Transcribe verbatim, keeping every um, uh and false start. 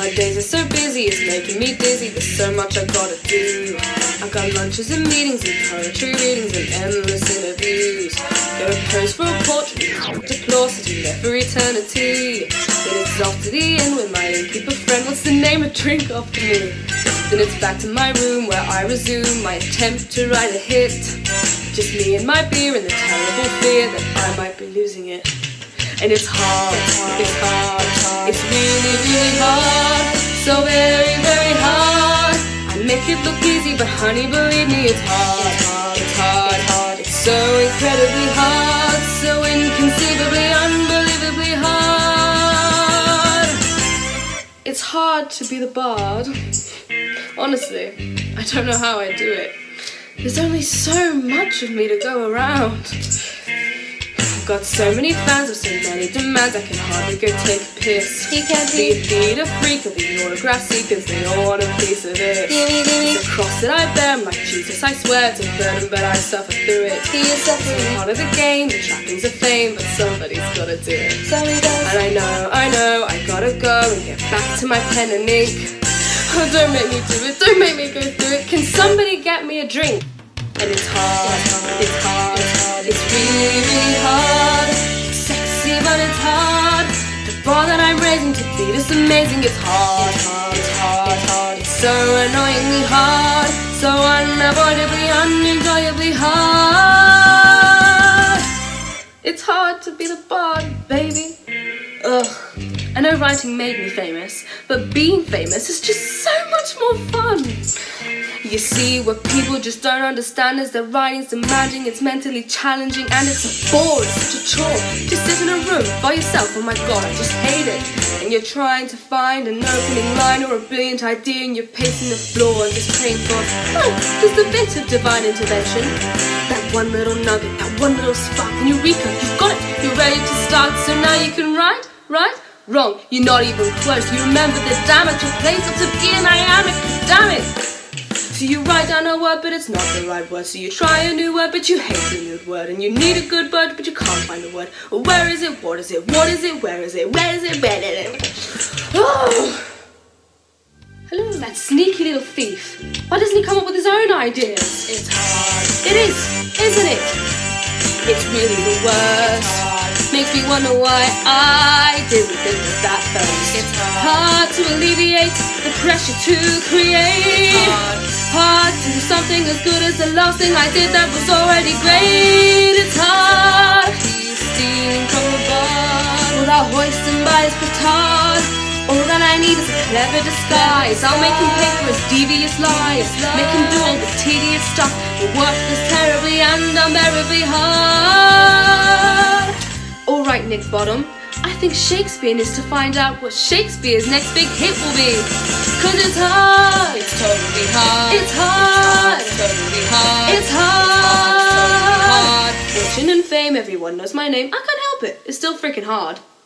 my days are so busy, it's making me dizzy. There's so much I gotta do. I got lunches and meetings and poetry readings and endless interviews. Gotta pose for a portrait, applause to do that for eternity. Then it's off to the inn with my innkeeper friend. What's the name of drink after me? Then it's back to my room where I resume my attempt to write a hit. Just me and my beer and the terrible fear that I might be losing it. And it's hard, it's hard, it's really, really hard. So very, very hard. I make it look easy, but honey, believe me, it's hard. It's hard, it's so incredibly hard. So inconceivably, unbelievably hard. It's hard to be the bard. Honestly, I don't know how I do it. There's only so much of me to go around. I've got so many fans with so many demands, I can hardly go take a piss. You can't be a theatre freak or the autograph seekers, they all want a piece of it. Gimme, gimme. It's a cross that I bear, I'm like Jesus, I swear it's a burden, but I suffer through it. Do you suffer? It's part of the game, the trappings of fame, but somebody's gotta do it. Somebody does. And I know, I know, I gotta go and get back to my pen and ink. Oh, don't make me do it, don't make me go through it. Can somebody get me a drink? And it's hard, it's hard, it's really, really hard. It's sexy, but it's hard. The bar that I'm raising to be this amazing, it's hard, it's hard, it's so annoyingly hard. So unavoidably, unenjoyably hard. It's hard to be the bard, baby. Ugh. I know writing made me famous, but being famous is just so much more fun. You see, what people just don't understand is that writing's demanding, it's mentally challenging, and it's a bore, it's such a chore. Just sit in a room by yourself, oh my god, I just hate it. And you're trying to find an opening line or a brilliant idea, and you're pacing the floor and just praying for, oh, just a bit of divine intervention. That one little nugget, that one little spark, and eureka, you've got it, you're ready to start, so now you can write, right? Wrong, you're not even close, you remember the damage, your place up to be an iambic, damn it! So you write down a word, but it's not the right word. So you try a new word, but you hate the new word. And you need a good word, but you can't find the word. Where is it? What is it? What is it? Where is it? Where is it? Where is it? Oh! Hello, that sneaky little thief. Why doesn't he come up with his own ideas? It's hard. It is, isn't it? It's really the worst. Makes me wonder why I didn't think of that first. It's hard to alleviate the pressure to create. Hard to do something as good as the last thing I did that was already great. It's hard. He's stealing from a bar without hoisting by his petard. All that I need is a clever disguise. I'll make him pay for his devious lies. Make him do all the tedious stuff. The work is terribly and unbearably hard. Alright, Nick Bottom, I think Shakespeare needs to find out what Shakespeare's next big hit will be. Cause it's hard, it's totally hard, it's hard, it's totally hard, it's hard. Fortune and fame, everyone knows my name, I can't help it, it's still freaking hard.